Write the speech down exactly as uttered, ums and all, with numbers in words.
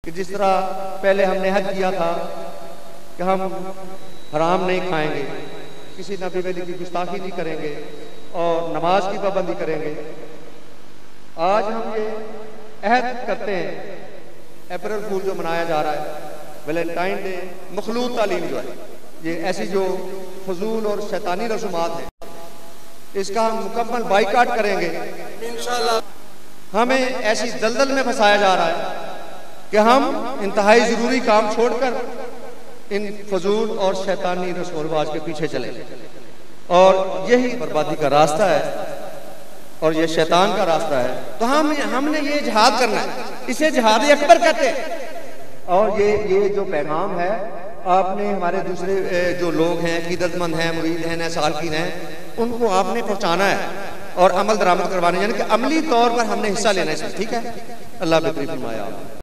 कि जिस तरह पहले हमने हद किया था कि हम हराम नहीं खाएंगे, किसी नबी वली की गुस्ताखी नहीं करेंगे और नमाज की पाबंदी करेंगे। आज हम ये अहद करते हैं, अप्रैल फूल जो मनाया जा रहा है, वैलेंटाइन डे, मखलूत तालीम जो है, ये ऐसी जो फजूल और शैतानी रसूमात हैं, इसका हम मुकम्मल बाइकाट करेंगे इंशाअल्लाह। हमें ऐसी दलदल में फंसाया जा रहा है कि हम इंतहाई ज़रूरी काम छोड़कर इन फजूल और शैतानी रस्म रिवाज के पीछे चले, और यही बर्बादी का रास्ता है और ये शैतान का रास्ता है। तो हम हमने ये जिहाद करना है, इसे जिहाद अकबर कहते हैं। और ये ये जो पैगाम है आपने हमारे दूसरे जो लोग हैं, अकीदतमंद हैं, मुरीद हैं, सालकीन हैं, उनको आपने पहुंचाना है और अमल दरामद करवाना, यानी कि अमली तौर पर हमने हिस्सा लेना है इसमें। ठीक है, अल्लाह बेहतरीन फरमाया।